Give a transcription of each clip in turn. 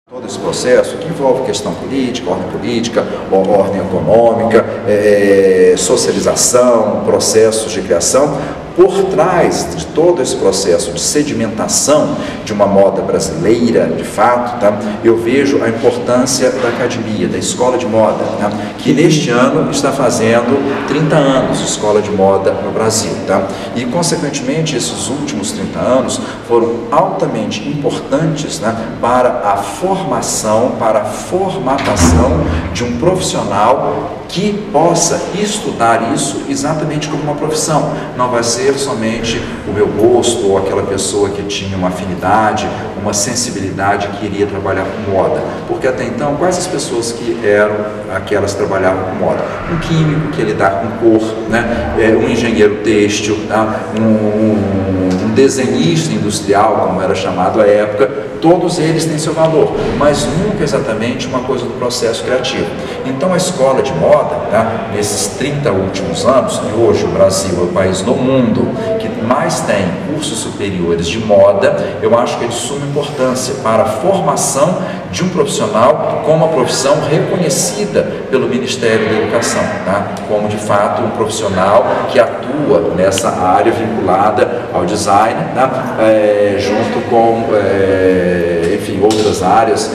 Todo esse processo que envolve questão política, ordem econômica, socialização, processos de criação, por trás de todo esse processo de sedimentação de uma moda brasileira, de fato, tá? Eu vejo a importância da academia, da escola de moda, tá? Que neste ano está fazendo 30 anos de escola de moda no Brasil. Tá? E, consequentemente, esses últimos 30 anos foram altamente importantes, né, para a formação, para a formatação de um profissional que possa estudar isso exatamente como uma profissão. Não vai ser somente o meu gosto ou aquela pessoa que tinha uma afinidade, uma sensibilidade que iria trabalhar com moda. Porque até então, quais as pessoas que eram aquelas que trabalhavam com moda? Um químico que ia lidar com cor, né? Um engenheiro têxtil, tá? Um desenhista industrial, como era chamado à época. Todos eles têm seu valor, mas nunca exatamente uma coisa do processo criativo. Então a escola de moda, tá, nesses 30 últimos anos, e hoje o Brasil é o país no mundo que mais tem cursos superiores de moda, eu acho que é de suma importância para a formação de um profissional com uma profissão reconhecida pelo Ministério da Educação, tá? Como de fato um profissional que atua nessa área vinculada ao design, tá? Junto com enfim, outras áreas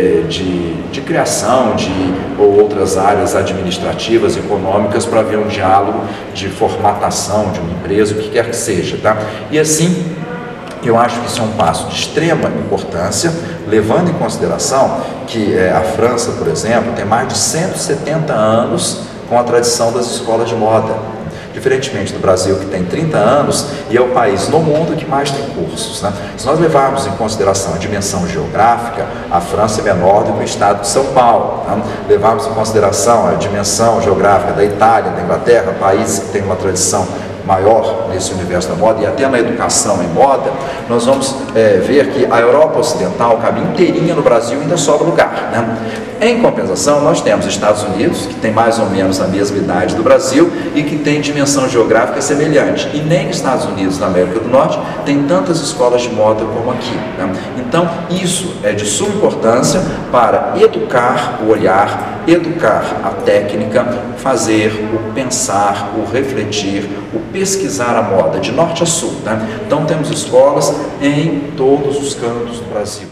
de criação, ou outras áreas administrativas, econômicas, para haver um diálogo de formatação de uma empresa, o que quer que seja. Tá? E assim, eu acho que isso é um passo de extrema importância, levando em consideração que a França, por exemplo, tem mais de 170 anos com a tradição das escolas de moda. Diferentemente do Brasil, que tem 30 anos e é o país no mundo que mais tem cursos. Né? Se nós levarmos em consideração a dimensão geográfica, a França é menor do que o estado de São Paulo. Tá? Levarmos em consideração a dimensão geográfica da Itália, da Inglaterra, países que têm uma tradição maior nesse universo da moda e até na educação em moda, nós vamos ver que a Europa Ocidental cabe inteirinha no Brasil e ainda sobra lugar. Né? Em compensação, nós temos Estados Unidos, que tem mais ou menos a mesma idade do Brasil e que tem dimensão geográfica semelhante. E nem Estados Unidos, na América do Norte, tem tantas escolas de moda como aqui. Né? Então, isso é de suma importância para educar o olhar, educar a técnica, fazer o pensar, o refletir, o pesquisar a moda de norte a sul. Né? Então, temos escolas em todos os cantos do Brasil.